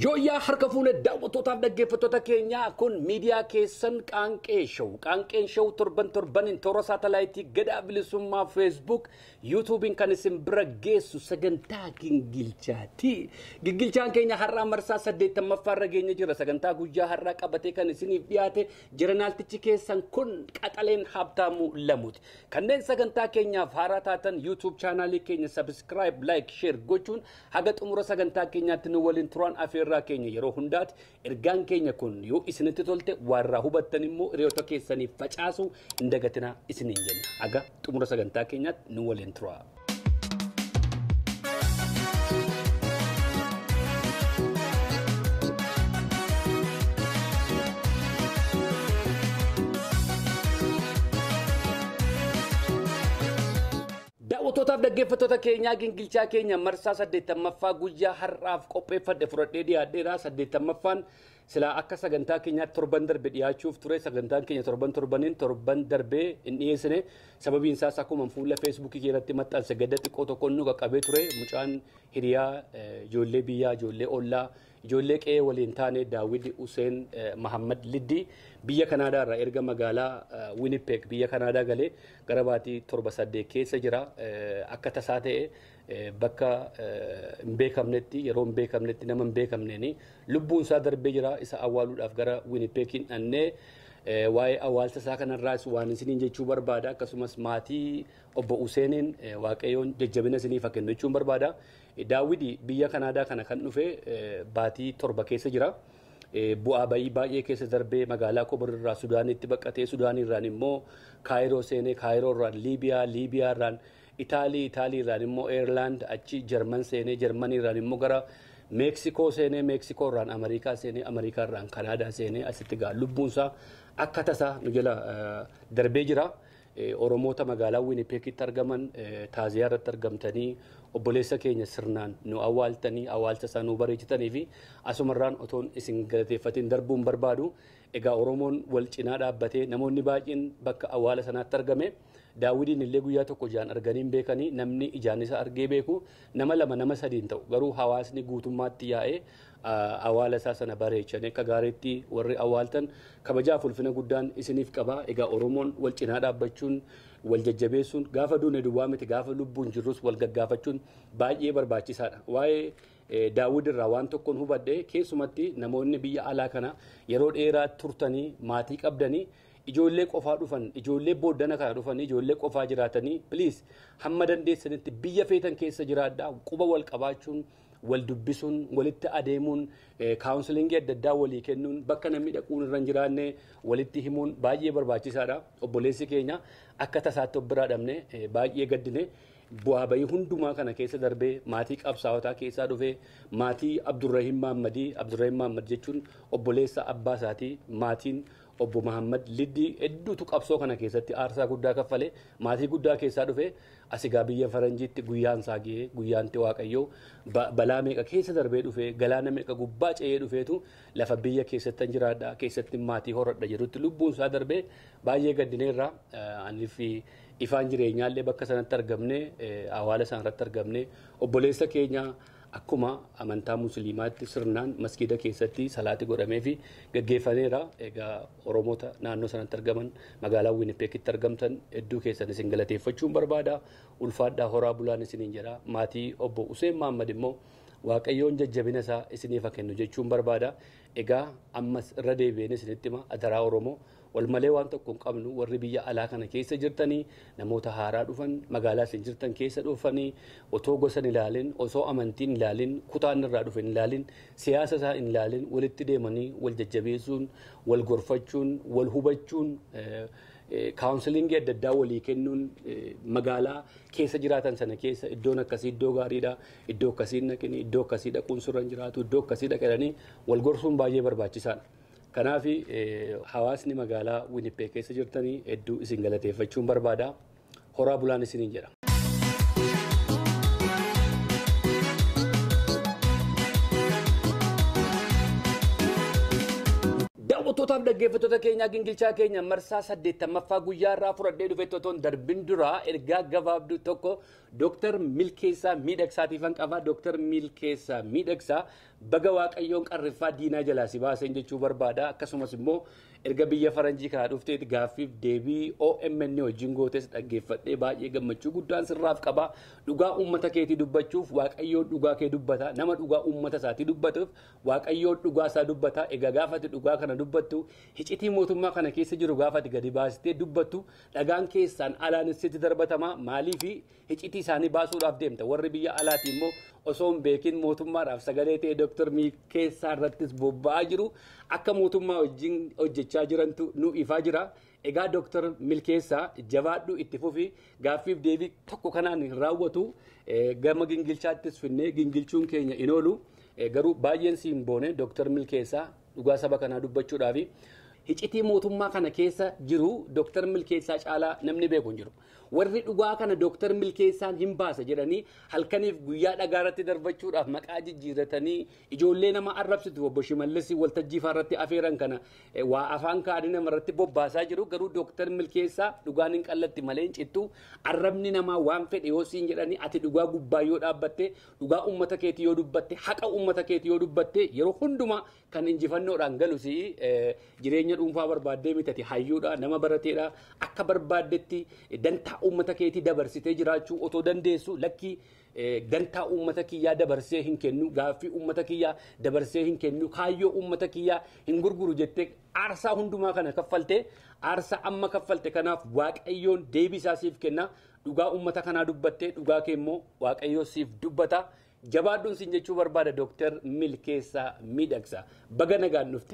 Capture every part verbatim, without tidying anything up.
Yooyaa harka fuune daawwattootaaf dhaggeeffattoota keenyaa kun miidiyaa keessan Qaanqee Show. Qaanqeen Show torban torbaniin toora saatalaayitii Gadaa Bilisummaa Facebook, YouTubein kan isin bira geessu sagantaa gingilchaati. Gingilchaan keenya har'aa marsaa saddeettamaffaa irra geenye jira. Sagantaa guyyaa har'aa qabatee kan isiniif dhiyaate jeneraaltichi keessan kun Qaxaleen Habtaamuu Lamuuti. Kanneen sagantaa keenyaaf haaraa taatan YouTube chaanaalii keenya subscribe, like, share gochuun haga xumura sagantaa keenyaatti nu waliin turan irraa keenya yeroo hundaati ergaan keenya kun yoo isinitti tolte warra hubattan immoo hiriyoota keessaniif facaasu hin dagatinaa isiniin jenna. Haga xumura sagantaa keenyaatti nu waliin turaa. Daawwattootaaf dhaggeeffattoota keenyaa gingilchaa keenya marsaa saddeettamaffaa guyyaa har'aaf qopheeffadhe fudhadhee dhiyaadheera. Saddeettamaffaan silaa akka sagantaa keenyaatti torban darbe dhiyaachuuf ture. Sagantaan keenya torban torbaniin torban darbee hin dhiyeessine. Sababiin isaas akkuma fuula feesbuukii irratti maxxanse gadda xiqqoo tokko nu qaqqabee ture. Mucaan hiriyaa ijoollee biyyaa, ijoollee ollaa, ijoollee qe'ee waliin taane Daawid Hussein Mahammad Liddi biyya Kanaadaa irraa erga magaalaa Winnipeg biyya Kanaadaa galee gara baatii torba saddeet keessa jira. Akka tasaa ta'e bakka hin beekamnetti yeroo hin beekamnetti nama hin beekamneeni lubbuun isaa darbee jira. Isa awwaaluudhaaf gara Winnipegiin dhannee waa'ee awwaalcha isaa kanarraas waan isiniin jechuu barbaada. Akkasumas maatii obbo Huseeniin waaqayyoon jajjabina isiniif haa kennu jechuun barbaada. Daawid biyya Kanaadaa kana kan dhufe baatii torba keessa jira. Bu'aa bayii baay'ee keessa darbee magaalaa Kobar irraa Sudaanitti baqatee Sudaanirraan immoo Kaayiroo seenee Kaayiroo irraan Liibiyaa, Liibiyaa irraan Itaalii, Itaalii irraan immoo Eerlaand, achi Jarman seenee Jarmanii irraan immoo gara Meeksikoo seenee Meeksikoo irraan Ameerikaa seenee Ameerikaa irraan Kanaadaa seenee asitti gaa lubbuunsaa akka tasaa nu jala darbee jira. Oromoota magaalaa Winnipegitti argaman taaziyaa irratti argamtanii obboleessa keenya sirnaan nu awwaaltanii awwaalcha isaa nu bareechitanii fi asumarraan otoon isin galateeffatiin darbuun barbaadu. Egaa Oromoon wal cinaa dhaabbatee namoonni baay'een bakka awwaala sanaatti argame. Daawidiin illee guyyaa tokko ijaan arganiin beekanii namni ijaan isa argee beeku nama lama nama sadiin ta'u garuu hawaasni guutummaatti yaa'ee awwaala isaa sana bareechan akka gaariitti warri awwaaltan kabajaaf ulfina guddaan isiniif qaba. Egaa Oromoon wal cinaa dhaabbachuun wal jajjabeessuun gaafa duune duwwaa miti gaafa lubbuun jirrus wal gaggaafachuun baay'ee barbaachisaadha. Waa'ee Daawid irraa waan tokkoon hubadhe keessumatti namoonni biyya alaa kana yeroo dheeraa turtanii maatii qabdanii ijoollee qofaa dhufan ijoollee booddana kana dhufan ijoollee qofaa jiraatanii please hamma dandeessanitti biyya feetan keessa jiraadhaa. Quba wal qabaachuun wal dubbisuun walitti adeemuun kaawunsilingii adda addaa walii kennuun bakka namni dhaquun irra hin jiraanne walitti himuun baay'ee barbaachisaadha. Obboleessi keenya akka tasaatti of biraa dhabne baay'ee gaddine. Bu'aa bayii hundumaa kana keessa darbee maatii qabsaawotaa keessaa dhufe maatii Abdurrahiim Mahammadii. Abdurrahiim Mahammad jechuun obboleessa abbaa isaatii. Maatiin obbo Mahammad Liddi hedduutu qabsoo kana keessatti aarsaa guddaa kaffale. Maatii guddaa keessaa dhufe asigaa biyya faranjiitti guyyaan isaa ga'ee guyyaanti waaqayyoo balaa meeqa keessa darbee dhufe galaana meeqa gubbaa ce'ee dhufeetu lafa biyya keessatti jiraadha keessatti maatii horadha jedhutti lubbuun isaa darbee baay'ee gaddineerra. Aniif ifaan jireenyaallee bakka sanatti argamne awwaala sanarratti argamne obboleessa keenya akkuma amantaa musliimaatti sirnaan masgiida keessatti salaati godhamee fi gaggeeffameera. Egaa Oromoota naannoo sanatti argaman magaalaa Winnipegitti argamtan hedduu keessan isin galateeffachuun barbaada. Ulfaadhaa horaa bulaan isiniin jedha. Maatii obbo Hussein Mahammad immoo waaqayyoon jajjabina isaa isiniif haa kennu jechuun barbaada. Egaa ammas irra deebi'een isinitti hima adaraa Oromoo wal malee waan tokko hin qabnu. Warri biyya alaa kana keessa jirtanii namoota haaraa dhufan magaalaa isin jirtan keessa dhufanii otoo gosa hin ilaalin osoo amantiin hin ilaalin kutaan irraa dhufe hin ilaalin siyaasa isaa hin ilaalin walitti deemanii wal jajjabeessuun wal gorfachuun wal hubachuun kaawunsilingii adda addaa walii kennuun magaalaa keessa jiraatan sana keessa iddoon akkasii iddoo gaariidha, iddoo akkasii naqini, iddoo akkasii dhaquun surra hin jiraatu, iddoo akkasii dhaqanii wal gorsuun baay'ee barbaachisaadha. Kanaaf hawaasni magaalaa Winnipeg keessa jirtanii hedduu isin galateeffachuun barbaada. Horaa bulaan isiniin jedha. Daawwattootaaf dhaggeeffattoota keenya gingilchaa keenya marsaa saddeettamaffaa guyyaa irraa fudhadhee dhufe totoon darbin dura ergaa gabaabduu tokko Dooktar Milkeessaa Miidhagsaatiifan qaba. Dooktar Milkeessaa Miidhagsaa baga waaqayyoon qarriffaa diinaa jalaa si baaseen jechuu barbaada. Akkasumas immoo erga biyya faranjii kana dhufteeti gaaffiif deebii O M N wajjin gootes dhaggeeffadhee baay'ee gammachuu guddaan sirraaf qaba. Dhugaa uummata keetii dubbachuuf waaqayyoon dhugaa kee dubbata. Nama dhugaa uummata isaatii dubbatuuf waaqayyoon dhugaa isaa dubbata. Egaa gaafati dhugaa kana dubbattu hicitii mootummaa kana keessa jiru gaafati gadi baasitee dubbattu dhagaan keessaan alaan sitti darbatama. Maaliif hicitii isaanii baasuudhaaf deemta. Warri biyya alaati immoo osoo hin beekin mootummaadhaaf sagalee ta'e Dooktar Milkeessaa irrattis bobba'aa jiru. Akka mootummaa wajjin hojjechaa jirantu nu ifaa jira. Egaa Dooktar Milkeessaa jabaadhu itti fufi gaaffiif deebii tokko kanaan hin raawwatu. Gama gingilchaattis finnee gingilchuun keenya hin oolu. Garuu baay'een si hin boone Dooktar Milkeessaa dhugaa saba kanaa dubbachuudhaafi hicitii mootummaa kana keessa jiru Dooktar Milkeessaa caalaa namni beeku hin jiru. Warri dhugaa kana Dooktar Milkeessaan hin baasa jedhanii halkaniif guyyaa dhagaarratti darbachuudhaaf maqaa jijjiiratanii ijoollee nama arrabsitu obbo Shimallis waltajjii irratti afeeran kana waa afaan kaadhii namarratti bobbaasaa jiru. Garuu Dooktar Milkeessaa dhugaan hin qallatti malee hin cittu. Arrabni namaa waan fedhe yoo siin jedhanii ati dhugaa gubbaa yoo dhaabbatte dhugaa uummata keetii yoo dubbatte haqa uummata keetii yoo dubbatte yeroo hundumaa kan injifannoodhaan galus jireenya dhuunfaa barbaaddee mitati hayyuudha nama barateedha akka barbaaddetti dantaa uummata keetii dabarsitee jiraachuu otoo dandeessu lakki dantaa uummata kiyyaa dabarsee hin kennu gaaffii uummata kiyyaa dabarsee hin kennu kaayyoo uummata kiyyaa hin gurguru jettee aarsaa hundumaa kana kaffalte aarsaa amma kaffalte kanaaf waaqayyoon deebisaa siif kenna. Dhugaa uummata kanaa dubbattee dhugaa kee immoo waaqayyoo siif dubbata. Jabaadhuun siin jechuu barbaada Dooktar Milkeessaa miidhagsa baga nagaan dhufte.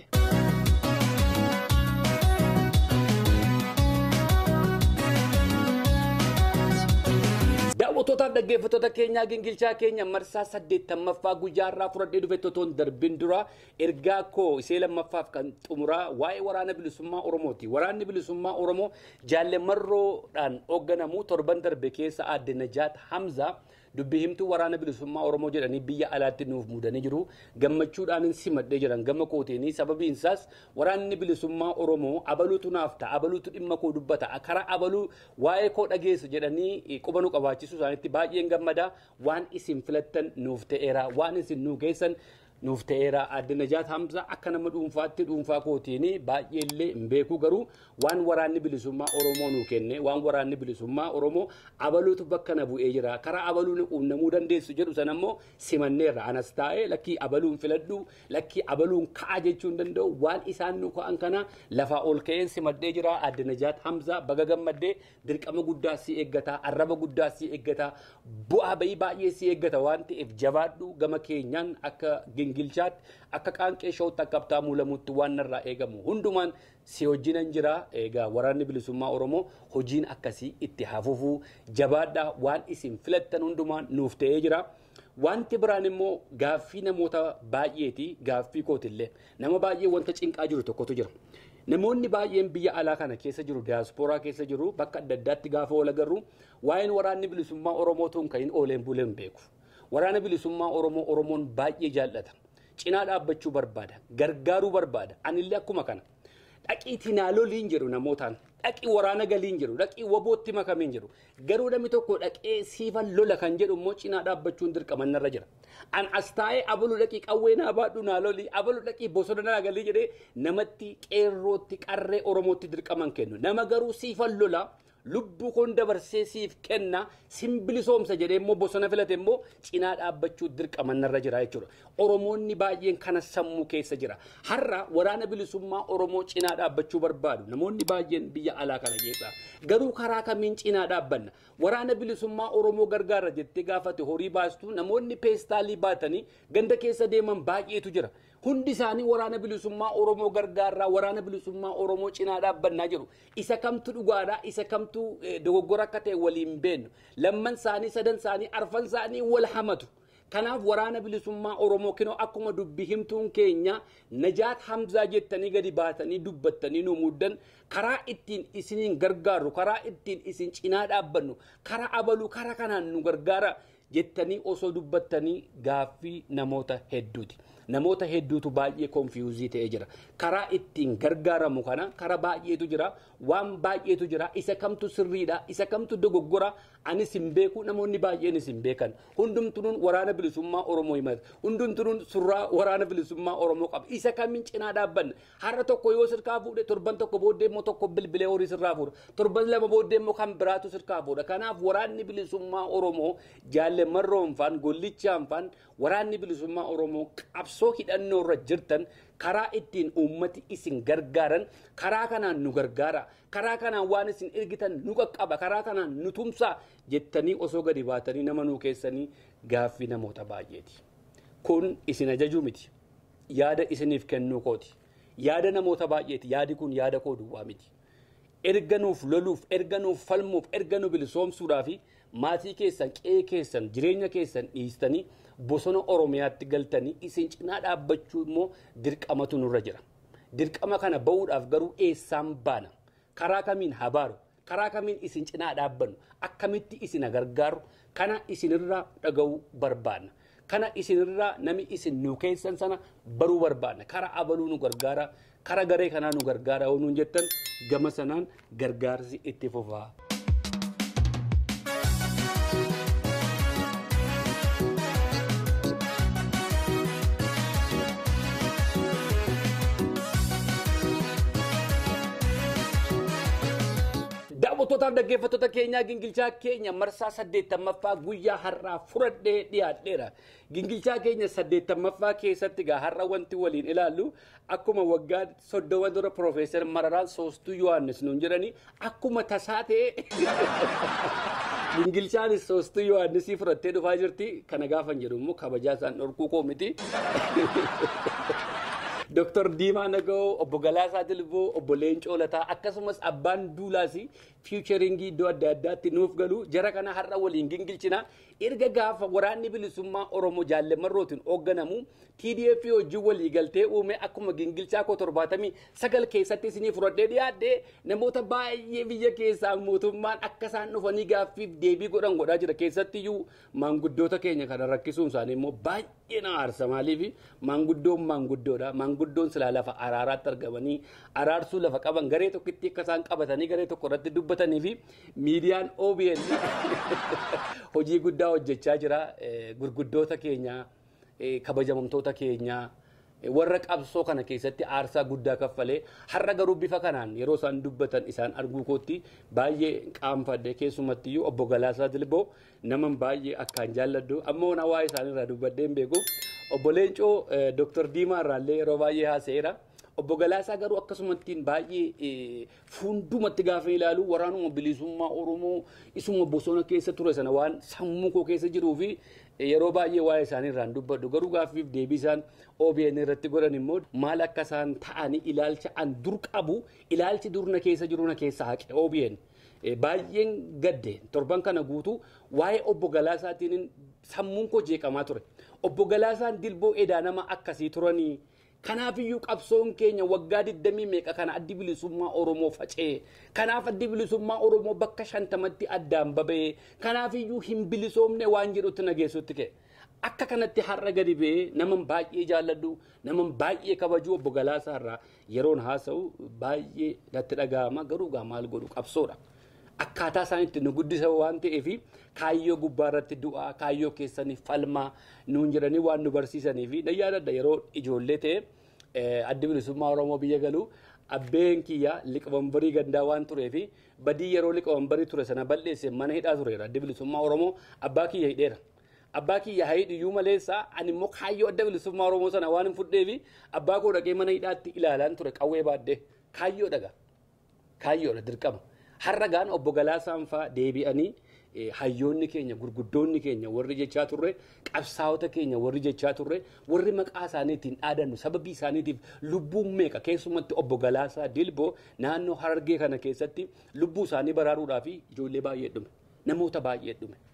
Daawwatootaaf dhaggeeffattoota keenyaa gingilchaa keenya marsaa saddeettamaffaa guyyaa irraa fudhadhee dhufe totoon darbin dura ergaa koo isee lammaffaaf kan xumuraa waa'ee waraana bilisummaa Oromooti. Waraanni bilisummaa Oromoo jaallamarroodhaan hoogganamu torban darbe keessa aadde Najaat Hamzaa dubbii himtuu waraana bilisummaa Oromoo jedhanii biyya alaatti nuuf muudanii jiru. Gammachuudhaan simadhee jiran gama kooteenii sababiin isaas waraanni bilisummaa Oromoo abaluutu naaf ta'a abaluutu dhimma koo dubbata karaa abaluu waa'ee koo dhageessu jedhanii quba nu qabaachisu isaanitti baay'een gammada. Waan isin filattan nuuf ta'eera waan isin nu geessan nuuf ta'eera. Aadde Najaat Hamzaa akka nama dhuunfaatti dhuunfaa kootiini baay'eellee hin beeku garuu waan waraanni bilisummaa Oromoo nu kenne waan waraanni bilisummaa Oromoo abaluutu bakka na bu'ee jira karaa abaluun quunnamuu dandeessu jedhu sanammoo simanneerra anas taa'ee lakkii abaluun filadhu lakkii abaluun ka'a jechuu hin danda'u waan isaan nu ka'an kana lafaa ol ka'een simadhee jira. Aadde Najaat Hamzaa baga gammaddee dirqama guddaa si eeggata arraba guddaa si eeggata bu'aa bayii baay'ee si eeggata waan ta'eef jabaadhu gama keenyaan akka gingilchaatti akka qaanqee shawutti akka abtaa muulamutti waan narraa eegamu hundumaan si hojiinan jira. Egaa waraanni bilisummaa Oromoo hojiin akkasii itti hafuufu jabaadhaa waan isin filattan hundumaan nuuf ta'ee jira. Wanti biraan immoo gaaffii namoota baay'eeti gaaffii kootillee nama baay'ee wanta cinqaa jiru tokkotu jira. Namoonni baay'een biyya alaa kana keessa jiru diyaaspooraa keessa jiru bakka adda addaatti gaafa wal agarru waa'een waraanni bilisummaa Oromoo tun kan hin ooleen buleen beeku. Waraana bilisummaa Oromoo Oromoon baay'ee jaallata. Cinaa dhaabbachuu barbaada. Gargaaruu barbaada. Anillee akkuma kana. Dhaqii tinaaloliin jedhu namootaan. Dhaqii waraana galiin jedhu. Dhaqii wabootti makamiin jedhu. Garuu namni tokko dhaqee siifan lola kan jedhu immoo cinaa dhaabbachuun dirqaman narra jira. An as taa'ee abaluu dhaqii qawwee naa baadhu naalolii abaluu dhaqii bosona naa galii jedhee namatti qeerrootti qarree Oromootti dirqaman kennu. Nama garuu siifan lola. Lubbu kon dabarsee siif kenna simbilisoomsa jedhee immoo bosona filate immoo cinaa dhaabbachuu dirqaman narra jira jechuudha. Oromoonni baay'een kana sammuu keessa jira. Har'a waraana bilisummaa Oromoo cinaa dhaabbachuu barbaadu. Namoonni baay'een biyya alaa kana keessa. Garuu karaa kamiin cinaa dhaabbanna? Waraana bilisummaa Oromoo gargaara jettee gaafate horii baastu namoonni peestaalii baatanii ganda keessa deeman baay'eetu jira. Hundi isaanii waraana bilisummaa Oromoo gargaarraa waraana bilisummaa Oromoo cinaa dhaabbannaa jiru. Isa kamtu dhugaadhaa isa kamtu dogoggora akka ta'e waliin beenu. Lamman isaanii sadan isaanii arfan isaanii wal hamatu. Kanaaf waraana bilisummaa Oromoo kinoo akkuma dubbii himtuun keenya Najaat Hamzaa jettanii gadi baatanii dubbattanii nu muddan karaa ittiin isiniin gargaaru karaa ittiin isin cinaa dhaabbannu karaa abaluu karaa kanaan nu gargaara jettanii osoo dubbattanii gaaffii namoota hedduuti. namoota hedduutu baay'ee konfiyuuzii ta'ee jira. Karaa ittiin gargaaramu kana karaa baay'eetu jira, waan baay'eetu jira. Isa kamtu sirriidha, isa kamtu dogoggora, anis hin beeku, namoonni baay'eenis hin beekan. Hundumtuun waraana bilisummaa Oromoo himata. Hundumtuun surraa waraana bilisummaa Oromoo qaba. Isa kamiin cinaa dhaabbanna. Har'a tokko yoo sirkaa fuudhe torban tokko booddee immoo tokko bilbilee horii sirraa fuudha. Torban lama booddee immoo kan biraatu sirkaa fuudha. Kanaaf waraanni bilisummaa Oromoo jaallemarroonfaan gollichaanfaan waraanni bilisummaa Oromoo qabsoo hidhannoo irra jirtan karaa ittiin uummati isin gargaaran karaa kanaan nu gargaara, karaa kanaan waan isin ergitan nu qaqqaba, karaa kanaan nu tumsaa jettanii osoo gadi baatanii nama nuu keessanii gaaffii namoota baay'eeti. Kun isin ajajuu miti, yaada isiniif kennuu kooti, yaada namoota baay'eeti. Yaadi kun yaada koo duwwaa miti. Erga nuuf loluuf, erga nuuf falmuuf, erga nu bilisoomsuudhaaf maatii keessan, qe'ee keessan, jireenya keessan dhiistanii bosona Oromiyaatti galtanii isin cinaa dhaabbachuu immoo dirqamatu nurra jira. Dirqama kana ba'uudhaaf garuu eessaan baana? Karaa kamiin habaaru? Karaa kamiin isin cinaa dhaabbannu? Akkamitti isin gargaaru? Kana isinirraa dhaga'uu barbaanna. Kana isinirraa nami isin nu keessan sana baruu barbaanna. Karaa abaluu nu gargaara, karaa garee kanaa nu gargaara yoo nuun jettan gama sanaan gargaarsi itti fufaa. Daawwattootaaf dhaggeeffattoota keenyaa gingilchaa keenya marsaa saddeettamaffaa guyyaa har'aa fudhadhee dhiyaadheera. Gingilchaa keenya saddeettamaffaa keessatti gaa har'a wanti waliin ilaallu akkuma waggaa soddoma dura Piroofeesar Mararaan Soostuu Yohaannis nuun jedhanii akkuma tasaa ta'e gingilchaanis Soostuu Yohaannisii fudhattee dhufaa jirti. Kana gaafan jedhu immoo kabajaa isaan dhorkuu koo miti. Doctor Diimaa Nagoo, Obbo Galaasaa Dilboo, Obbo Leencoo Lataa akkasumas abbaan duulaasi fiicharingii iddoo adda addaatti nuuf galu jara kana har'a waliin gingilchina. Erga gaafa waraanni bilisummaa Oromoo jaallemarrootiin hoogganamu T D F wajjin walii galtee uume akkuma gingilchaa koo torbaatamii sagal keessatti isinii fudhadhee dhiyaadhe namoota baay'ee biyya keessaa mootummaan akka isaan dhufanii gaaffiif deebii godhan godhaa jira. Keessattiyyuu maanguddoota keenya kana rakkisuun isaanii immoo baay'ee na aarsa. Maaliif maanguddoon maanguddoodha. Maanguddoon silaa lafa araaraatti argamanii araarsuu lafa qaban garee tokkitti akka isaan qabatanii garee tokko irratti dubbatanii fi miidiyaan O B N hojii guddaa hojjechaa jira. Gurguddoota keenya, kabajamtoota keenya warra qabsoo kana keessatti aarsaa guddaa kaffalee har'a garuu bifa kanaan yeroo isaan dubbatan isaan arguu kootti baay'ee qaanfadhe. Keessumattiyyuu Obbo Galaasaa Dilboo nama baay'ee akkaan jaalladhu. Ammoo nawaa isaanirraa dubbadheen beeku. Obbo Leencoo Doctor Diimaa irraallee yeroo baay'ee haaseera. Obbo Galaasaa garuu akkasumattiin baay'ee fuundumatti gaafa ilaalu waraanuma bilisummaa Oromoo isuma bosona keessa ture sana waan sammuu koo keessa jiruu fi yeroo baay'ee waa'ee isaanii irraan dubbadhu. Garuu gaaffiif deebii isaan O B N irratti godhan immoo maal akka isaan ta'anii ilaalcha an dur qabu ilaalchi durna keessa jiru na keessa haqe O B N. Baay'een gadde torban kana guutuu waa'ee Obbo Galaasaatiin sammuun koo jeeqamaa ture. Obbo Galaasaan Dilboo edaa nama akkasii turanii. Kanaaf iyyuu qabsoon keenya waggaa digdamii meeqa kana addi bilisummaa Oromoo faca'ee. Kanaaf addi bilisummaa Oromoo bakka shantamatti addaan baba'ee. Kanaaf iyyuu hin bilisoomne waan jedhutti nageessutti ka'e. Akka kanatti har'a gadi ba'ee nama baay'ee jaalladhu, nama baay'ee kabaju Obbo Galaasaa irraa yeroon haasa'u baay'ee natti dhaga'ama. Garuu gaa maal godhu qabsoodha. Akkaataa isaanitti nu guddisan waan ta'eef kaayyoo gubbaa irratti du'aa, kaayyoo keessanii falmaa nuun jedhanii waan nu barsiisanii fi yaadadha yeroo ijoollee ta'e addi bilisummaa Oromoo biyya galu abbeen kiyya liqabambarii gandaa waan tureef badii yeroo liqabambarii ture sana balleesse mana hidhaa tureera. Addi bilisummaa Oromoo abbaa kiyya hidheera. Abbaa kiyya hidhuu maleessa ani immoo kaayyoo adda bilisummaa Oromoo sana waan hin fudheef abbaa koo dhaqee mana hidhaatti ilaalaan ture qawwee baaddee kaayyoo dhaga kaayyoodha dirqama. Har'a gaan Obbo Galaasaan fa'aa deebi'anii hayyoonni keenya gurguddoonni keenya warri jechaa turre qabsaa'ota keenya warri jechaa turre warri maqaa isaaniitiin dhaadannu sababii isaaniitiif lubbuun meeqa keessumatti Obbo Galaasaa Dilboo naannoo Harargee kana keessatti lubbuu isaanii baraaruudhaaf ijoollee baay'ee dhume namoota baay'ee dhume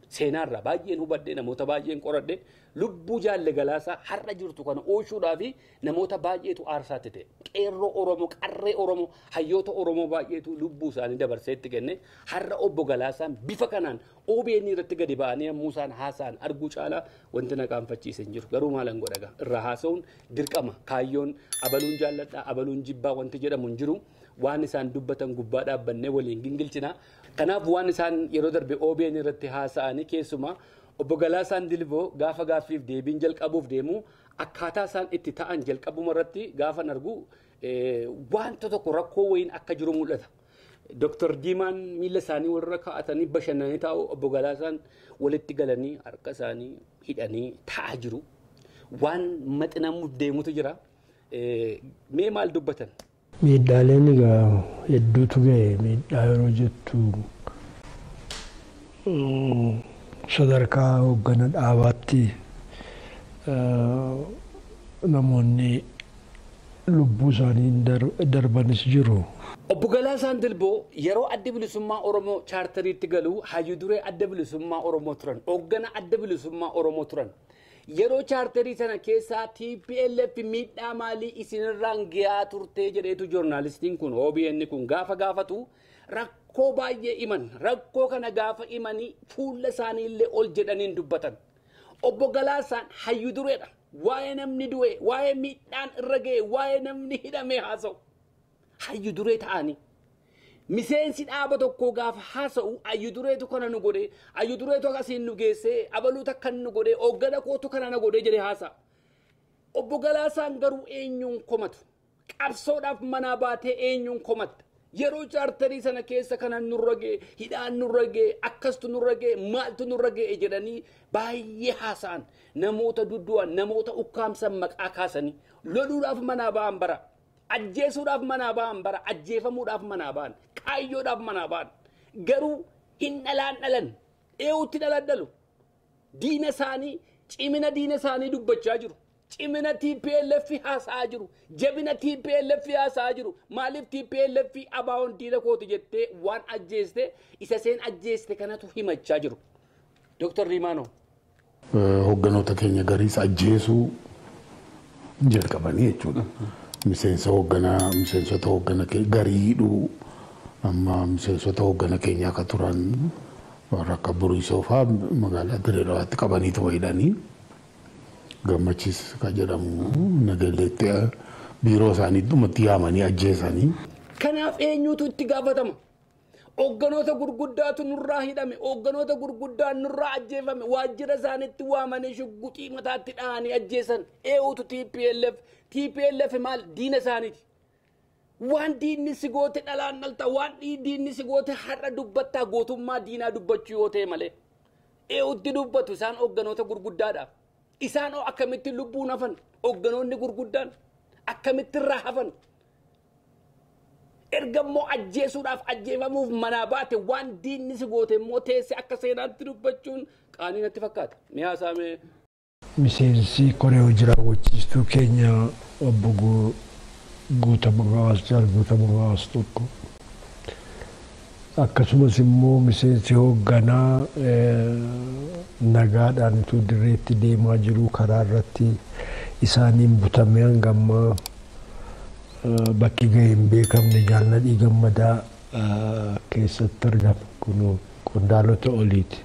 seenaarraa baay'een hubadhe namoota baay'een qoradhe lubbuu jaalle galaasaa har'a jirtu kana oolchuudhaa fi namoota baay'eetu aarsaatti ta'e qeerroo Oromoo qarree Oromoo hayyoota Oromoo baay'eetu lubbuu isaanii dabarseetti kenne har'a obbo Galaasaan bifa kanaan O B N irratti gadi ba'anii yommuu isaan haasa'an arguu caalaa wanti na qaanfachiise hin jiru garuu maalan godhaga irraa haasa'uun dirqama kaayyoon abaluun jaalladhaa abaluun jibbaa wanti jedhamu hin jiru waan isaan dubbatan gubbaa dhaabbannee waliin gingilchina kanaaf waan isaan yeroo darbe O B N irratti haasa'anii keessumaa obbo Galaasaan Dilboo gaafa gaaffiif deebiin jalqabuuf deemu akkaataa isaan itti ta'an jalqabuma irratti gaafa argu wanta tokko rakkoo wayiin akka jiru mul'ata. Doctor Diimaan miila isaanii warra kaa'atanii bashannanii taa'u obbo Galaasaan walitti galanii harka isaanii hidhanii taa'aa jiru. Waan maxxanamuuf deemutu jira. Mee maal dubbatan? Miidhaaleen egaa hedduutu ga'e miidhaa yeroo jettu sadarkaa hoggana dhaabaatti namoonni lubbuu isaanii darbanis jiru. Obbo Galaasaan Dilboo yeroo adda bilisummaa Oromoo chaartariitti galuu hayyuu duree adda bilisummaa Oromoo turan hoggana adda bilisummaa Oromoo turan. Yeroo chaartarii sana keessaa T P L F miidhaa maalii isinirraan gahaa turtee jedheetu joornaalistiin kun O B N kun gaafa gaafatu rakkoo baay'ee iman rakkoo kana gaafa imanii fuula isaanii illee ol jedhaniin dubbatan. Obbo Galaasaan hayyuu dureedha. Waa'ee namni du'e waa'ee miidhaan irra ga'e waa'ee namni hidhamee haasa'u hayyuu duree ta'anii. Miseensi dhaaba tokko gaafa haasa'u hayyuu dureetu kana nu godhe hayyuu dureetu akkasiin nu geesse abaluutu akka nu godhe hoggana kootu kana na godhe jedhee haasa'a. Obbo Galaasaan garuu eenyuun komatu qabsoodhaaf manaa baatee eenyuun komatta yeroo chaartarii sana keessa kana nurra ga'e hidhaan nurra ga'e akkastu nurra ga'e maaltu nurra ga'e jedhanii baay'ee haasa'an namoota duddu'an namoota ukkaamsan maqaa kaasanii loluudhaaf manaa ba'an bara. Ajjeesuudhaaf manaa ba'an bara ajjeefamuudhaaf manaa ba'an kaayyoodhaaf manaa ba'an garuu hin dhalaan dhalan eewutti dhaladdalu diina isaanii cimina diina isaanii dubbachaa jiru cimina T P L F haasa'aa jiru jabina T P L F haasa'aa jiru maaliif T P L F abaa'oon diina kooti jettee waan ajjeeste isa seen ajjeeste kanatu himachaa jiru. Doctor Rimaano. Hogganoota keenya gariis ajjeesuu jalqabanii jechuudha. Miseensa hoogganaa miseensota hooggana garii hidhuu amma miseensota hooggana keenyaa akka turan warra akka Buriisoo fa'aa magaalaa Dirreedawaatti qabaniitu hidhanii gammachiis kan jedhamu Nagelleetti biiroo isaanii dhumatti yaamanii ajjeesanii. Kanaaf eenyuutu itti gaafatama? Hogganoota gurguddaatu nurraa hidhame hogganoota gurguddaan nurraa ajjeefame waajjira isaaniitti waamanii shugguxii mataatti dhahanii ajjeesan eewutu T P L F T P L F maal diina isaaniiti. Waan diinni si goote dhalaan dhalta waan diinni si goote har'a dubbattaa gootummaa diinaa dubbachuu yoo ta'e malee eewutti dubbatu isaan hogganoota gurguddaadhaaf isaan akkamitti lubbuun hafan hogganoonni gurguddaan akkamitti irraa hafan. Ergammoo ajjeesuudhaaf ajjeefamuuf manaa baate waan diinni si goote immoo teesse akka seenaatti dubbachuun qaanii natti fakkaata. Miyaasaame. Miseensi koree hojii raawwachiistuu keenya obbo Guutamaa Gawaas jaal Guutamaa Gawaas tokko akkasumas immoo miseensi hoogganaa nagaadhaan utuu dirreetti deemaa jiru karaa irratti isaaniin butamee hangammaa bakki ga'e hin beekamne jaalladhii gammadaa keessatti argama kun qondaalota oliiti.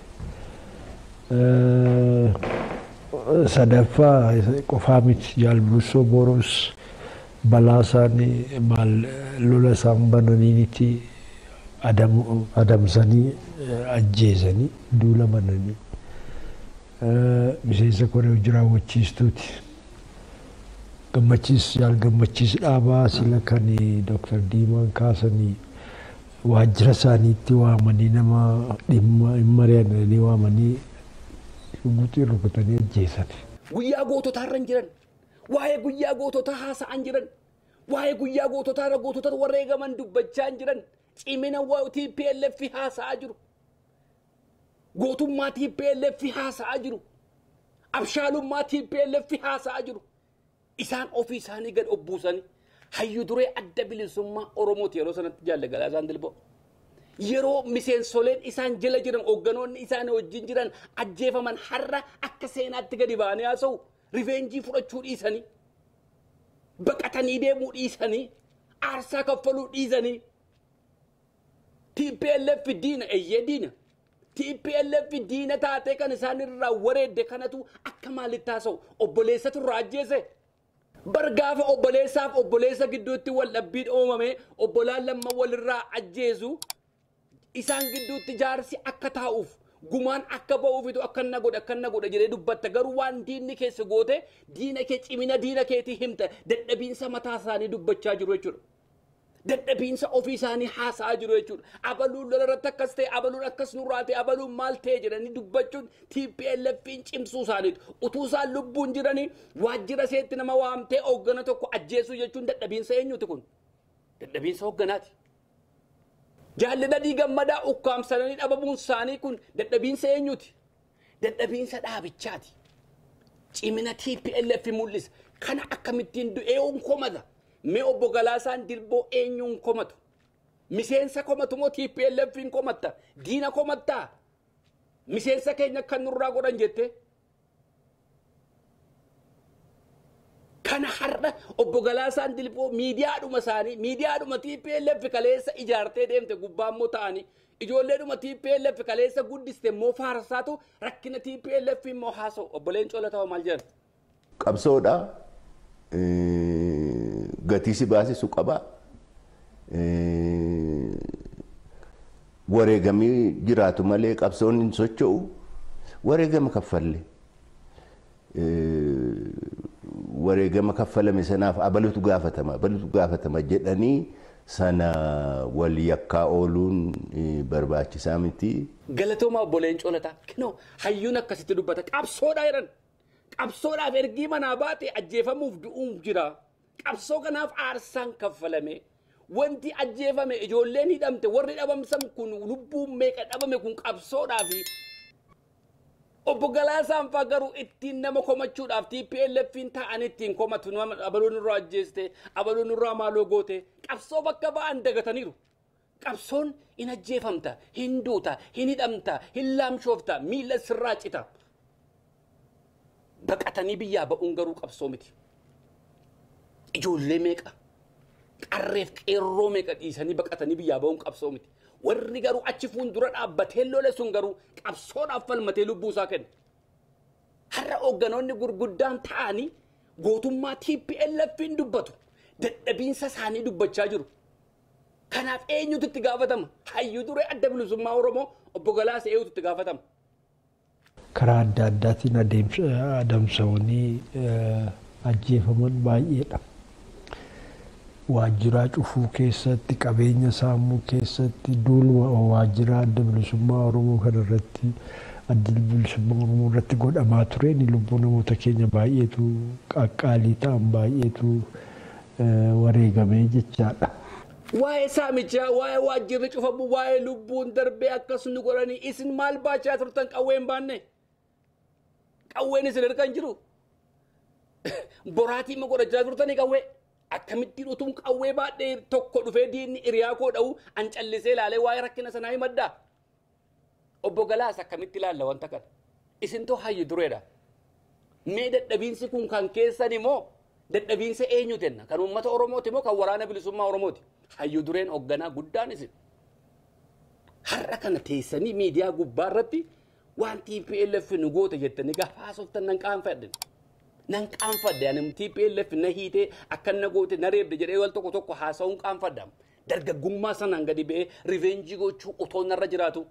Sadaffaa qofaa miti jaal Buusoo Boros balaa isaanii maal lola isaan bananiiniti adamsanii ajjeesanii duula bananii miseensa koree hojii raawwachiistuuti. Gammachiis jaal gammachiis dhaabaa sila kan Doctor Diimaan kaasanii waajjira isaaniitti waamanii nama dhimma mari'ananii waamanii shugguxii rukutanii ajjeesan. Guyyaa goototaa irra jiran waa'ee guyyaa goototaa haasa'an jiran waa'ee guyyaa goototaa irra gootota wareegaman dubbachaa jiran cimina T P L F haasa'aa jiru gootummaa T P L F haasa'aa jiru abshaalummaa T P L F haasa'aa jiru. Isaan ofii isaanii gad obbuusanii hayyuu duree adda bilisummaa Oromooti yeroo sanatti jaalle Galaasaan Dilboo. yeroo miseensoleen isaan jala jiran hogganoonni isaan wajjin jiran ajjeefaman har'a akka seenaatti gadi baanee haasa'u riveenjii fudhachuu dhiisanii baqatanii deemuu dhiisanii aarsaa kaffaluu dhiisanii T P L F diina eeyyee diina T P L F diina taatee kan isaan irraa wareedde kanatu akka maalitti haasa'u obboleessatu irraa ajjeese bargaafa obboleessaaf obboleessa gidduutti wal dhabbiin uumame obbolaan lamma walirraa ajjeesu isaan gidduutti jaarsi akka taa'uuf gumaan akka ba'uufitu akka na godha akka na godha jedhee dubbatta garuu waan diinni keessa goote diina kee cimina diina keetii himta dadhabiinsa mataa isaanii dubbachaa jiru jechuudha. Dadhabiinsa ofii isaanii haasa'aa jiru jechuudha. Abaluun lolarratti akkas ta'e abaluun akkas nurraa ta'e abaluun maal ta'e jedhanii dubbachuun T P L F'n cimsuu isaaniitu. Utuu isaan lubbuun jiranii waajjira seetti nama waamtee hooggana tokko ajjeesuu jechuun dadhabiinsa eenyuti kun? Dadhabiinsa hoogganaati. Jaalladhanii gammadaa ukkaamsanii dhabamuun isaanii kun dadhabiinsa eenyuti? Dadhabiinsa dhaabichaati. Cimina T P L F mul'isa. Kana akkamittiin du'eewuun komata. Mee obbo Galaasaan Dilboo eenyuun komatu? Miseensa komatu moo T P L F'n komatta? Diina komattaa? Miseensa keenya kan nurraa godhan jette? Kana har'a obbo Galaasaan Dilboo miidiyaadhuma isaanii miidiyaadhuma T P L F kaleessa ijaartee deemte gubbaan moo ta'anii ijoolleedhuma T P L F kaleessa guddiste moo faarsaatu rakkina T P L F moo haasa'u obboleen Coolataa maal jedhan? Qabsoodha. Gatii si baasisu qaba. Wareegamii jiraatu malee qabsoon hin socho'u. Wareegama kaffalle. Wareegama kaffalame sanaaf abalutu gaafatama abalutu gaafatama jedhanii sana wal yakkaa ooluun barbaachisaa miti. Galatooma obboleen Coolataa kinoo hayyuun akkasitti dubbata qabsoodha jedhan. Qabsoodhaaf ergii manaa baate ajjeefamuuf du'uun jira. Qabsoo kanaaf aarsaan kaffalame wanti ajjeefame ijoolleen hidhamte warri dhabamsan kun lubbuun meeqa dhabame kun qabsoodhaafi obbo Galaasaan faa garuu ittiin nama komachuudhaaf T P L F'n ta'an ittiin komatu nama abaluun irraa ajjeeste abaluun irraa maaloo goote qabsoo bakka ba'an dagataniiru. Qabsoon hin ajjeefamta hin duuta hin hidhamta hin laamshoofta miila sirraa cita. Baqatanii biyyaa ba'uun garuu qabsoo miti. Ijoollee meeqa qarreef qeerroo meeqa dhiisanii baqatanii biyyaa ba'uun qabsoo miti. Warri garuu achi fuuldura dhaabbatee lole sun garuu qabsoodhaaf falmatee lubbuu isaa kenna. Har'a hoogganoonni gurguddaan ta'anii gootummaa T P L F'n dubbatu dadhabiinsa isaanii dubbachaa jiru. Kanaaf eenyutu itti gaafatama? Hayyuu duree adda bilisummaa Oromoo obbo Galaasa eenyutu itti gaafatama? Karaa adda addaatiin adamsawanii ajjeefaman baay'eedha. Waajjira cufuu keessatti qabeenya saamuu keessatti duuluma waajjira adda bilisummaa Oromoo kanarratti adda bilisummaa Oromoo irratti godhamaa tureen lubbuu namoota keenya baay'eetu qaqqaalii ta'an baay'eetu wareegamee jechaadha. Waa'ee saamichaa waa'ee waajjirri cufamu waa'ee lubbuun darbee akkasuma godhanii isin maal baachaa turtan qawween baanne? Qawween isin ergan jiru? Boraatii ma godhachaa turtanii qawwee? Akkamittiin utuun qawwee baadhee tokko dhufee diinni hiriyaa koo dha'u an callisee ilaalee waa'ee rakkina sanaa himaddaa? Obbo Galaas akkamitti ilaalla wanta kana? Isin too hayyu dureedha. Mee dadhabiinsi kun kan keessan immoo dadhabiinsa eenyuti jenna? Kan uummata Oromooti moo kan waraana bilisummaa Oromooti? Hayyu dureen hoogganaa guddaan isin. Har'a kana teessanii miidiyaa gubbaa irratti waan T P L F nu goote jettanii gaafa haasoftan nan qaanfadhe. Nan qaanfadhe ani T P L F na hiitee akka na goote na reebde jedhee wal tokko tokko haasa'uun qaanfadha. Dargaggummaa sanaan gadi ba'ee riveenjii gochuu otoo narra jiraatu.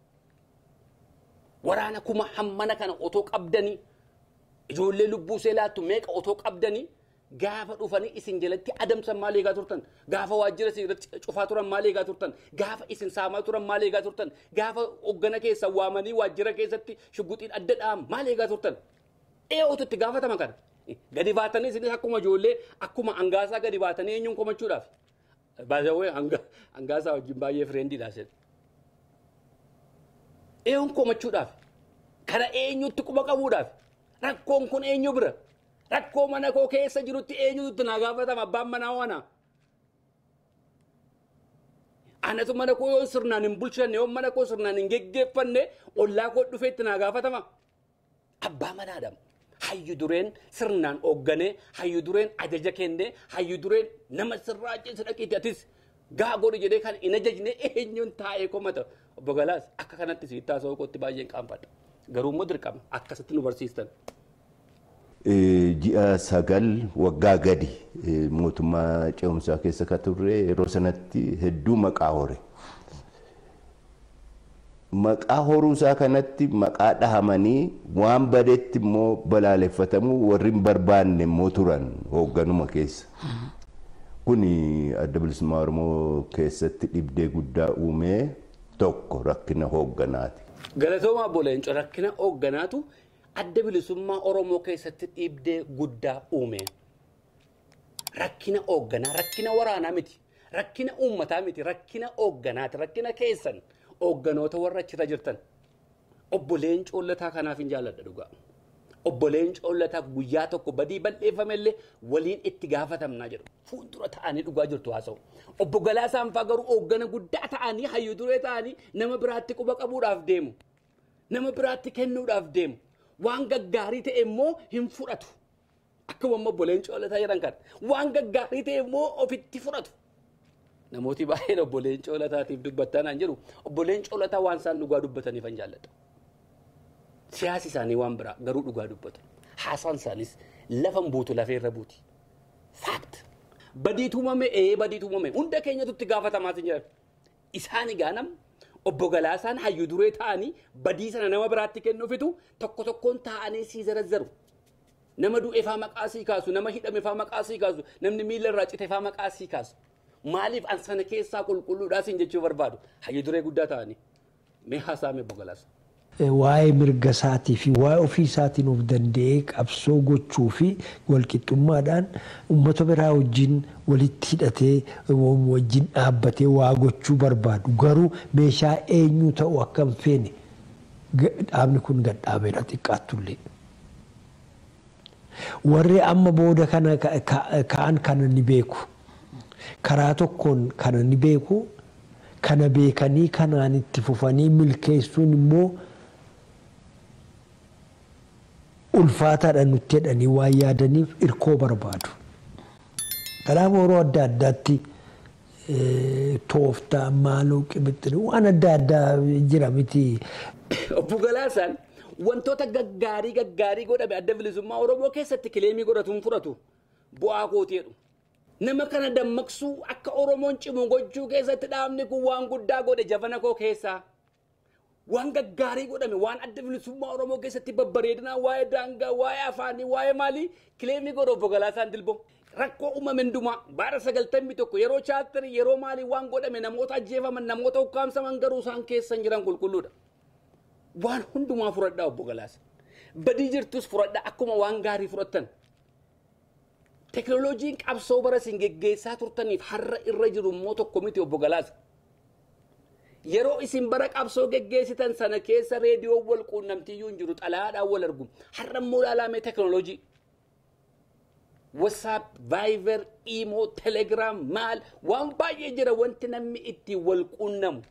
Waraana kuma hammana kana otoo qabdanii ijoollee lubbuu see laattu meeqa otoo qabdanii gaafa dhufanii isin jalatti adamsan maal eegaa turtan? Gaafa waajjira isin irratti cufaa turan maal eegaa turtan? Gaafa isin saamaa turan maal eegaa turtan? Gaafa hoggana keessa waamanii waajjira keessatti shugguxiin adda dha'an maal eegaa turtan? Eenyutu itti gaafatama kana? Gadi baatanii isinis akkuma ijoollee akkuma angaasaa gadi baatanii eenyuun komachuudhaaf? Baay'ee angaasaa wajjin baay'ee fireendiidha jedhe. Eenyuun komachuudhaaf? Kana eenyutti quba qabuudhaaf? Rakkoon kun eenyu bira? Rakkoo mana koo keessa jirutti eenyutu na gaafatama abbaan manaa wana? Anatu mana koo yoo sirnaan hin bulchanne yoo mana koo sirnaan hin geggeeffanne ollaa koo dhufeetti naa gaafatama. Abbaa manaadhaam. Hayyu dureen sirnaan hoogganee, hayyu dureen ajaja kennee, hayyu dureen nama sirraa ceessa dhaqiitti atis gaa godhu jedhee kan hin ajajne eenyuun taa'ee komata. Obbo Galaas akka kanatti si taasoo kootti baay'een qaanfadha. Garuu immoo dirqama akkasitti nu barsiistan. Ji'a sagal waggaa gadi mootummaa ce'umsaa keessa ka turre yeroo sanatti hedduu maqaa hore. Maqaa horuusaa kanatti maqaa dhahamanii waan badeetti immoo balaaleffatamuu warri hin barbaanne immoo turan hoogganuma keessa. Kuni adda bilisummaa Oromoo keessatti dhibdee guddaa uumee tokko rakkina hoogganaati. Galatoomaa Boleencoo rakkina hoogganaatu adda bilisummaa Oromoo keessatti dhibdee guddaa uume. Rakkina hoogganaa, rakkina waraanaa miti, rakkina uummataa miti, rakkina hoogganaati, rakkina keessan hoogganoota warra achirra jirtan. Obbo Leencoo Lataa kanaaf hin jaalladha dhugaa. Obbo Leencoo Lataaf guyyaa tokko badii bal'eeffame illee waliin itti gaafatamnaa jedhu. Fuuldura ta'anii dhugaa jirtu haasa'u. Obbo Galaasaan fa'aa garuu hooggana guddaa ta'anii hayyuu duree ta'anii nama biraatti quba qabuudhaaf deemu. Nama biraatti kennuudhaaf deemu. Waan gaggaarii ta'e immoo hin fudhatu. Akkuma Obbo Leencoo Lataa jedhan kana. Waan gaggaarii ta'e immoo ofitti fudhatu. Namooti baay'een Obbo Leencoo Lataatiif dubbattan an jedhu. Obbo Leencoo Lataa waan isaan dhugaa dubbataniif an jaalladha. Siyaasi isaanii waan biraa garuu dhugaa dubbatan. Haasaan isaanis lafan buutu lafeerra buuti. Faakt. Badiitu uumame ee badiitu uumame hunda keenyatu itti gaafatamaa hin jiran. Isaan egaanam Obbo Galaasaan hayyuu duree ta'anii badii sana nama biraatti kennuufitu tokko tokkoon ta'anii sii zarazzaru. Nama du'e faa maqaa sii kaasu, nama hidhame faa maqaa sii kaasu, namni miila irraa cite faa maqaa sii kaasu. Maaliif an sana keessaa qulqulluudhaas hin jechuu barbaadu hayyuu duree guddaa ta'anii. Mee haasaame Obbo Galaasa. Waa'ee mirga isaatii fi waa'ee ofii isaatiin of danda'ee qabsoo gochuu fi walqixxummaadhaan uummata biraa wajjin walitti hidhatee wajjin dhaabbatee waa gochuu barbaadu. Garuu meeshaa eenyu ta'u akka hin feene dhaabni kun gad dhaabeera xiqqaattullee. Warri amma booda kana ka'an kana ni beeku. Karaa tokkoon kana ni beeku. Kana beekanii kanaan itti fufanii milkeessuun immoo ulfaataadhaan nutti jedhanii waan yaadaniif irkoo barbaadu. Kanaaf yeroo adda addaatti tooftaa maaloo qibixxii waan adda addaa jira miti. Obbo Galaasaan wantoota gaggaarii gaggaarii godhame adda bilisummaa Oromoo keessatti kileemii godhatuun fudhatu bu'aa kooti jedhu. Nama kana dammaqsuu akka Oromoon cimu gochuu keessatti dhaabni kun waan guddaa godhe jabana koo keessaa. Waan gaggaarii godhame waan adda bilisummaa Oromoo keessatti babbareedinaa waa'ee daangaa waa'ee afaanii waa'ee maalii kileemii godhu Obbo Galaasaan Dilboo. Rakkoo uumame hundumaa baara sagaltamii tokko yeroo chaartarii yeroo maalii waan godhame namoota ajjeefaman namoota ukkaamsaman garuu isaan keessan jiran qulqulluudha. Waan hundumaa fudhadhaa Obbo Galaasa. Badii jirtus fudhadhaa akkuma waan gaarii fudhattan. Teknooloojiin qabsoo bara isin geggeessaa turtaniif har'a irra jiru immoo tokko miti Obbo Galaasa. Yeroo isin bara qabsoo geggeessitan sana keessa reediyoo wal quunnamtiyyuu hin jiru xalayaadhaan wal argu. Har'a immoo ilaalamee teknooloojii. WhatsApp, Viber, Imo, Telegram, maal waan baay'ee jira wanti namni itti wal quunnamu.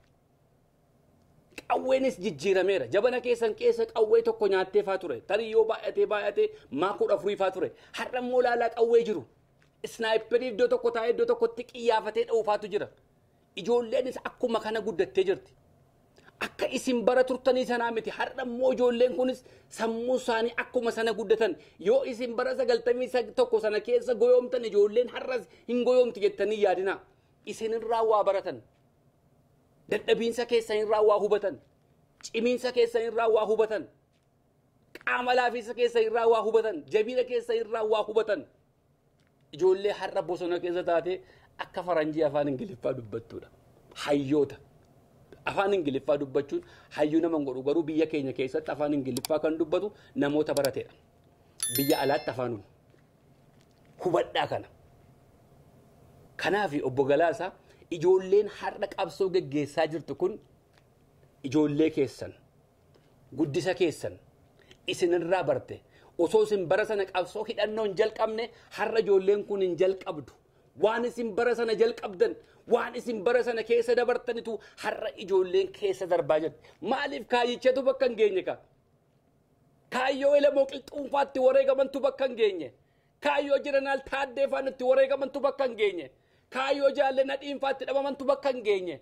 Qawweenis jijjiirameera. Jabana keessan keessa qawwee tokko nyaattee faa ture. Tarii yoo baay'atee baay'atee maakudha afurii faa ture. Har'a immoo ilaalaa qawwee jiru. Snaayiperii iddoo tokko taa'ee iddoo tokkotti qiyyaafatee dha'uufaatu jira. Ijoolleenis akkuma kana guddattee jirti. Akka isin bara turtanii sanaa miti. Har'a immoo ijoolleen kunis sammuu isaanii akkuma sana guddatan. Yoo isin bara sagaltamii tokko sana keessa goyoomtan ijoolleen har'as hin goyoomti jettanii yaadina. Isin irraa waa baratan. Dadhabiinsa keessan irraa waa hubatan. Cimiinsa keessan irraa waa hubatan. Qaama laafiinsa keessan irraa waa hubatan. Jabina keessan irraa waa hubatan. Ijoollee har'a bosona keessa taate akka faranjii afaan Ingiliffaa dubbattudha. Hayyoota. Afaan Ingiliffaa dubbachuun hayyuu nama godhu garuu biyya keenya keessatti afaan Ingiliffaa kan dubbatu namoota barateedha. Biyya alaatti afaanuun. Hubadhaa kana. Kanaaf Obbo Galaasaa ijoolleen har'a qabsoo geggeessaa jirtu kun ijoollee keessan guddisa keessan isinirraa barte osoo isin bara sana qabsoo hidhannoo hin jalqabne har'a ijoolleen kun hin jalqabdu waan isin bara sana jalqabdan waan isin bara sana keessa dabartanitu har'a ijoolleen keessa darbaa jirti maaliif kaayyichatu bakka hin geenye ka kaayyoo ilamoo qilxuunfaatti wareegamantu bakka hin geenye kaayyoo jiranaal taaddeefaanitti wareegamantu bakka hin geenye kaayyoo jaallee nadhiinfaatti dhabamantu bakka hin geenye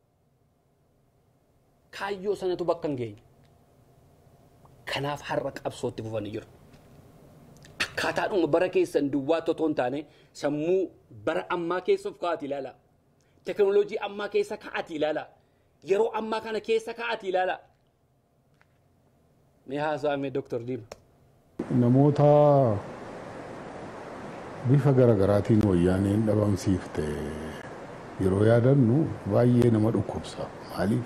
kaayyoo sanatu bakka hin geenye kanaaf har'a qabsootti fufanii jiru akkaataa bara keessan duwwaa totoon taane sammuu bara ammaa keessuuf kaa'ati ilaala teknooloojii ammaa keessa kaa'ati ilaala yeroo ammaa kana keessa kaa'ati ilaala mee haasaame Doktor Diima namoota bifa garaagaraatiin wayyaaneen dhabamsiifte yeroo yaadannu baay'ee nama dhukkubsa maaliif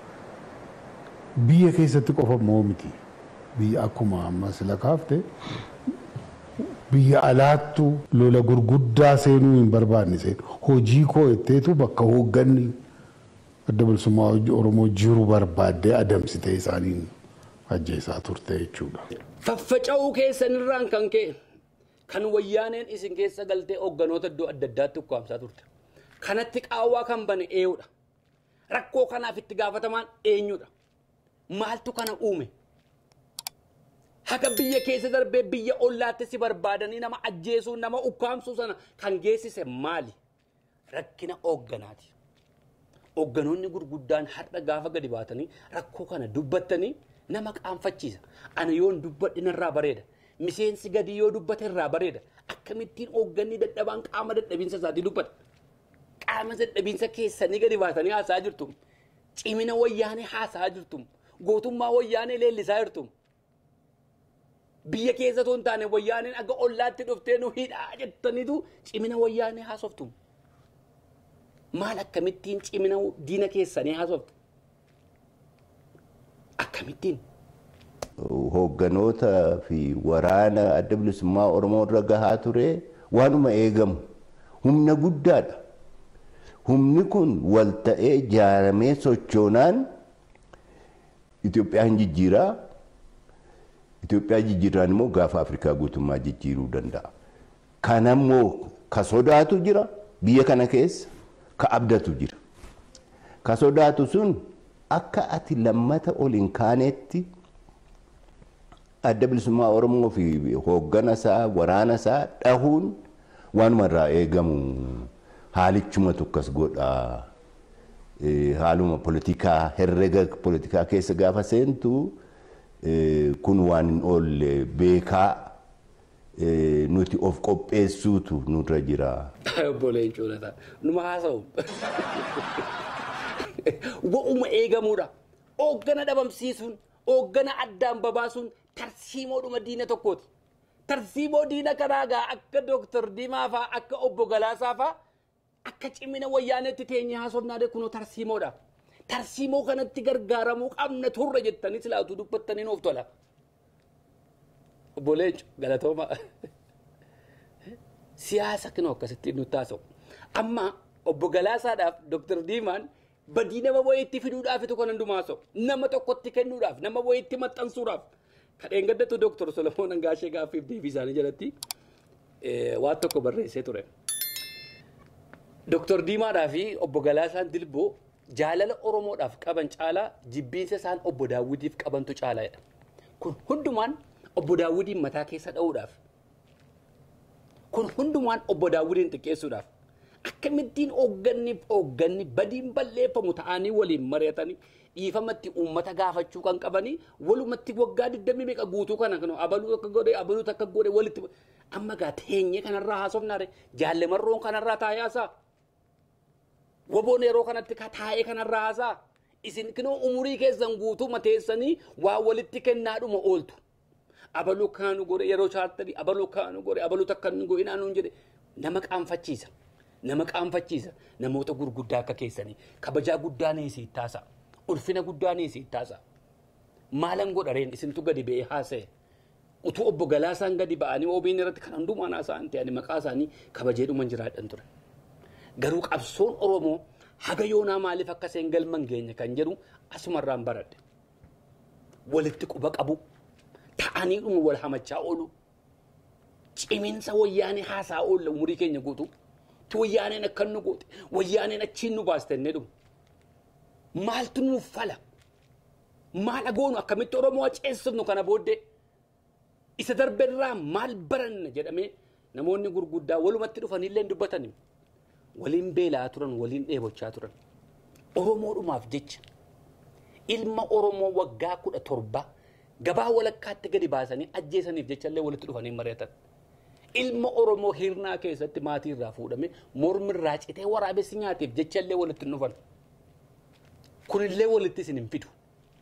biyya keessatti qofa moo miti biyya akkuma amma sila kaafte biyya alaattu lola gurguddaa seenuu hin barbaanne seenu hojii koo itteetu bakka hoogganni adda bilisummaa Oromoo jiru barbaaddee adamsite isaaniin ajjeesaa turte jechuudha. Faffaca'uu keessanirraan kan ka'e kan wayyaaneen isin keessa galtee hoogganoota iddoo adda addaatti ukkaamsaa turte. Kanatti qaawwaa kan bane eenyudha? Rakkoo kanaaf itti gaafatamaan eenyudha? Maaltu kana uume? Haka biyya keessa darbee biyya ollaatti si barbaadanii nama ajjeesuu nama ukkaamsuu sana kan geessise maali? Rakkina hoogganaati. Hoogganoonni gurguddaan har'a gaafa gadi baatanii rakkoo kana dubbattanii nama qaanfachiisa. Ana yoon dubbadhinarraa bareeda. Miseensi gadi yoo dubbate irraa bareeda. Akkamittiin hoogganni dadhabaan qaama dadhabinsa isaatii dubbata. Qaama dadhabinsa keessanii gadi baatanii haasaa jirtu. Cimina wayyaanee haasaa jirtu. Gootummaa wayyaanee leellisaa jirtu. Biyya keessa toon taane wayyaaneen aga ollaatti dhuftee nu hidhaa jettaniitu cimina wayyaanee haasoftu. Maal akkamittiin cimina diina keessanii haasoftu? Akkamittiin? Hoogganoota fi waraana adda bilisummaa Oromoo irra gahaa ture waanuma eegamu humna guddaadha. Humni kun wal ta'ee ijaaramee sochoonaan Itoophiyaan jijjiiraa. Itoophiyaa jijjiiraan immoo gaafa Afrikaa guutummaa jijjiiruu danda'a. Kanammoo ka sodaatu jira biyya kana keessa ka abdatu jira. Ka sodaatu sun akka ati lammata ol hin kaanetti adda bilisummaa Oromoo fi hooggana isaa waraana isaa dhahuun waanuma irraa eegamu haalichuma tokkas godha. Haaluma politikaa herrega politikaa keessa gaafa seentu kun waan hin oolle beekaa nuti of qopheessuutu nurra jira. Boleen cuulata numa haasa'u. Wa'uma eegamuudha. Hooggana dhabamsiisuun hooggana addaan babaasuun tarsiimoodhuma diina tokkooti. Tarsiimoo diina kanaagaa akka Doktor Diimaa fa'aa akka Obbo Galaasaa fa'aa akka cimina wayyaanetti teenyee haasofnaadhe kunoo tarsiimoodha. Tarsiimoo kanatti gargaaramuu qabna turre jettanii silaatu dubbattanii nuuf tola. Obbo Leenco galatooma. Siyaasa kinoo akkasitti nutti haasa'u. Amma Obbo Galaasaadhaaf Doktor Diimaan badii nama wayiitti fiduudhaafitu kan hundumaa haasa'u. Nama tokkotti kennuudhaaf nama wayiitti maxxansuudhaaf. Kadheen gaddatu Doktor Solomoon Angaashee gaaffiif deebii isaanii jalatti waan tokko barreessee ture. Doktor Diimaadhaa fi Obbo Galaasaan Dilboo jaalala Oromoodhaaf qaban caalaa jibbiinsa isaan Obbo Daawwidiif qabantu caalaadha. Kun hundumaan Obbo Daawwidiin mataa keessa dha'uudhaaf. Kun hundumaan Obbo Daawwidiin xiqqeessuudhaaf. Akkamittiin hoogganniif hoogganni badiin balleeffamu ta'anii waliin mari'atanii dhiifamatti uummata gaafachuu kan qabanii walumatti waggaa digdamii meeqa guutuu kana kan abaluu akka godhe abaluu akka godhe walitti amma gaa teenyee kanarraa haasofnaare jaallemarroon kanarraa taa'ee haasaa. Waboon yeroo kanatti taa'ee kanarraa haasaa. Isin kinoo umurii keessan guutuu mateessanii waa walitti kennaadhuma ooltu. Abaluu kaanu godhe yeroo chaartanii abaluu kaanu godhe abaluu takka inni godhe naanuun jedhe nama qaanfachiisa. Nama qaanfachiisa. Namoota gurguddaa akka keessanii kabajaa guddaa ni isii taasa. Ulfina guddaa ni isii taasa. Maalan godhareen isintu gadi ba'ee haasa'e. Utuu Obbo Galaasaan gadi ba'anii oobiin irratti kan hundumaan haasa'an ta'anii maqaa isaanii kabajeedhuman jiraadhan ture. Garuu qabsoon Oromoo haga yoonaa maaliif akka seen galman geenye kan jedhu asumarraan baradhe. Walitti quba qabu. Ta'anii dhuma wal hamachaa oolu. Ciminsa wayyaanii haasaa oolla umurii keenya guutuu. wayyaaneen akkan nu goote wayyaaneen achiin nu baastennee dhumu maaltu nuuf fala maal agoonu akkamitti Oromoo ceessifnu kana booddee isa darberraa maal baranna jedhamee namoonni gurguddaa walumatti dhufanillee dubbatanii waliin beelaa turan waliin dheebochaa turan Oromoodhumaaf jecha ilma Oromoo waggaa kudha torba gabaa walakkaatti gadi baasanii ajjeesaniif jechallee walitti dhufanii mari'atan ilma Oromoo hirnaa keessatti maatii irraa fuudhame mormirraa citee waraabessi nyaateef jechallee walitti dhufan kunillee walitti isin hin fidu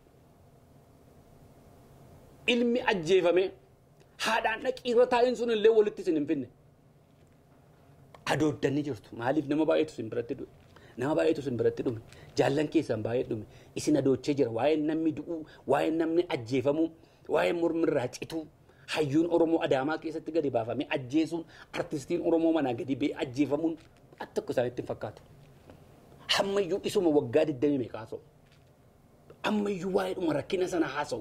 ilmi ajjeefame haadhaan dhaqiirra taa'in sunillee walitti isin hin finne adooddanii jirtu maaliif nama baay'eetu isin biratti dhume nama baay'eetu isin biratti dhume jaallan keessan baay'ee dhume isin adoochee jira waa'ee namni du'uu waa'ee namni ajjeefamuu waa'ee mormirraa cituu hayyuun Oromoo Adaamaa keessatti gadi baafamee ajjeesuun artistiin Oromoo manaa gadi ba'ee ajjeefamuun akka isaanitti hin fakkaatu hammayyuu isuma waggaa digdamii meeqa haasa'u ammayyuu waa'ee dhuma rakkina sana haasa'u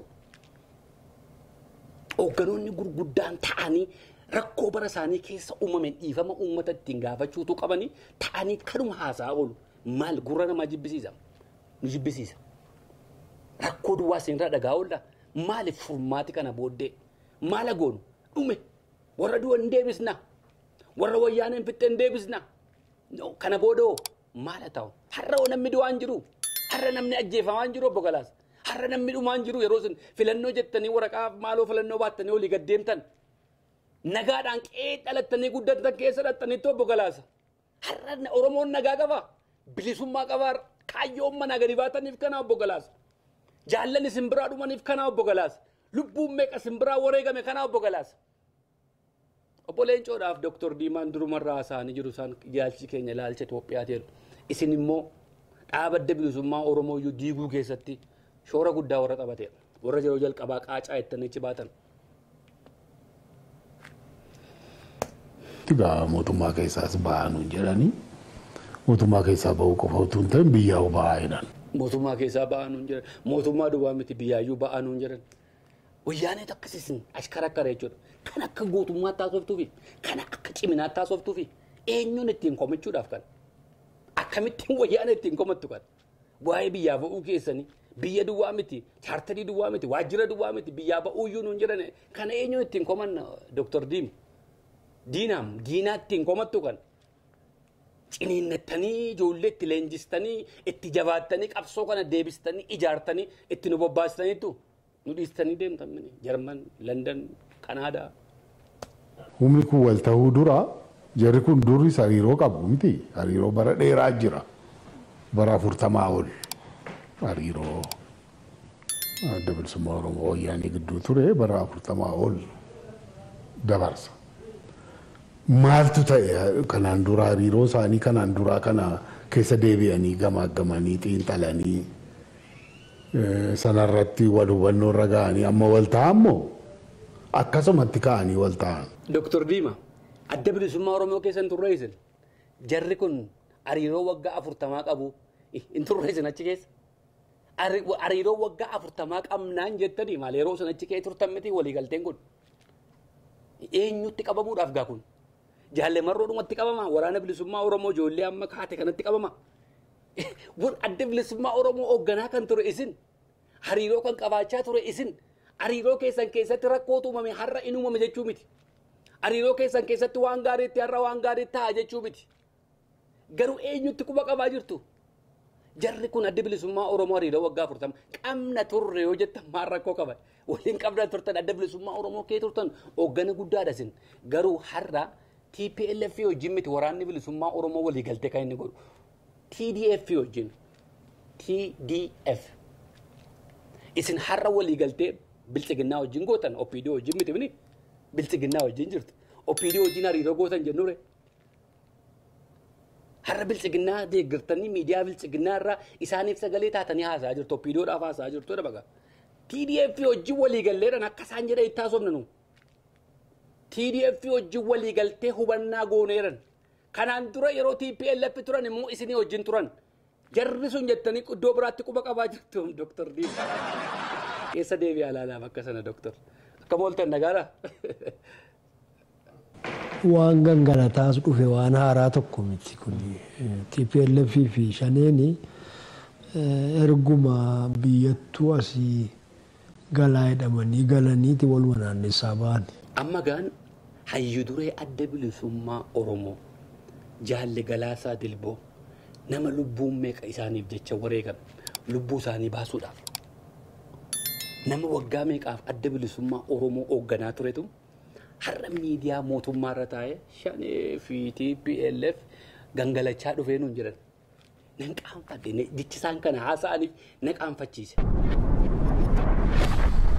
hogganoonni gurguddaan ta'anii rakkoo bara isaanii keessa uumameen dhiifama uummata ittiin gaafachuutu qabanii ta'anii kanuma haasaa oolu maal gurra namaa jibbisiisa nu jibbisiisa rakkoo duwwaa isinirraa dhagaa oolla maaliif furmaati kana booddee maal agoonu dhume warra du'a hin deebisna warra wayyaaneen fixxee hin deebisna kana boodoo maal ta'u har'a namni du'aan jiru har'a namni ajjeefamaan jiru obbo Galaas har'a namni dhumaan jiru yeroo isin filannoo jettanii waraqaa maaloo filannoo baattanii olii gad deemtan nagaadhaan qe'ee dhalattanii guddatan keessa dhalattanitti obbo Galaasa har'a Oromoon nagaa qaba bilisummaa qaba kaayyoon manaa gadi baataniif kana obbo Galaasa jaallan isin biraa dhumaniif kana obbo Galaasa lubbuun meeqa isin biraa wareegame kana obbo Galaasa obbo Leencoodhaaf Doktor Diimaan durumarraa haasa'anii jiru isaan ilaalchi keenya ilaalcha Itoophiyaatiin isin immoo dhaabadda bilisummaa Oromoo iyyuu diiguu keessatti shoora guddaa warra qabateedha warra yeroo jalqabaa qaacaa ittanii achi baatan. Tigaa mootummaa keessaas ba'anuun jedhanii mootummaa keessaa ba'uu qofa utuu hin ta'in biyyaa ba'aa jedhan. Mootummaa keessaa ba'anuun jedhan mootummaa duwwaa miti biyyaayyuu ba'anuun jedhan wayyaanee akkasisin ashkara akkara jechuudha kan akka gootummaatti haasoftuufi kan akka ciminaatti haasoftuufi eenyuun ittiin komachuudhaaf kan akkamittiin wayyaanee ittiin komattu kan waa'ee biyyaa ba'uu keessanii biyya duwwaa miti chaartarii duwwaa miti waajjira duwwaa miti biyyaa ba'uu iyyuu nuun jedhan kana eenyuun ittiin koman Doktor Diim diinaam diinaa ittiin komattu kan ciniinnattanii ijoollee itti leenjistanii itti jabaattanii qabsoo kana deebistanii ijaartanii itti nu bobbaastaniitu nu dhiistanii deemtan Jarman, London, Kanaadaa. Humni kun wal ta'uu dura jarri kun durris hariiroo qabu miti hariiroo bara dheeraa jira bara afurtamaa ol hariiroo adda bilisummaa Oromoo wayyaanee gidduu ture bara afurtamaa ol dabarsa. Maaltu ta'e kanaan dura hariiroo isaanii kanaan dura kana keessa deebi'anii gamaagamanii xiinxalanii sanarratti wal hubannoo irra ga'anii amma wal ta'an moo akkasumatti ka'anii wal ta'an. Doktor Diima adda bilisummaa Oromoo keessan turreessin jarri kun hariiroo waggaa afurtamaa qabu hin turreessin achi keessa hariiroo waggaa afurtamaa qabnaan jettanii maal yeroo sun achi keessa turtan miti waliigalteen kun eenyutti qabamuudhaaf gaa kun. Jaalle marroodhumatti qabama waraana bilisummaa Oromoo ijoollee amma kaate kanatti qabama wal adda bilisummaa Oromoo hoogganaa kan ture isin hariiroo kan qabaachaa ture isin hariiroo keessan keessatti rakkootu uumame har'a in uumame jechuu miti hariiroo keessan keessatti waan gaariitti har'a waan gaarii ta'a jechuu miti garuu eenyutti quba qabaa jirtu jarri kun adda bilisummaa Oromoo hariiroo waggaa afurtama qabna turre yoo jettan maal rakkoo qaba waliin qabna turtan adda bilisummaa Oromoo kee turtan hooggana guddaadha isin garuu har'a T P L F wajjin miti waraanni bilisummaa Oromoo walii galtee kan inni godhu T D F wajjin T D F isin har'a walii galtee bilchiginnaa wajjin gootan O P D wajjin miti mini bilchiginnaa wajjin jirtu O P D wajjin hariiroo gootan jennure har'a bilchiginnaa deeggartanii miidiyaa bilchiginnaa irraa isaaniif sagalee taatanii haasaa jirtu O P D dhaaf haasaa jirtu dhabaga T D F wajjin walii galleedhaan akka isaan jedha itti haasofna nu T D F wajjin walii galtee hubannaa gooneeran kanaan dura yeroo T P L F turan immoo isinii wajjin turan jarri sun jettanii iddoo biraatti quba qabaa jirtu Doktor Diim keessa deebi'aa ilaalaa bakka sana Doktor akka mooltan nagaadha. waan gangalataas dhufe waan haaraa tokko miti kun T P L F fi shaneeni erguma biyyattuu asii galaa jedhamanii galaniiti waluma naannessaa ba'an. Amma gaan hayyu duree adda bilisummaa Oromoo jaalle Galaasaa Dilboo nama lubbuun meeqa isaaniif jecha wareegame lubbuu isaanii baasuudhaaf nama waggaa meeqaaf adda bilisummaa Oromoo hoogganaa turetu har'a miidiyaa mootummaa irra taa'ee shanee fi T P L F gangalachaa dhufee nuun jiran nan qaanfadhe jechisaan kana haasa'aniif na qaanfachiise.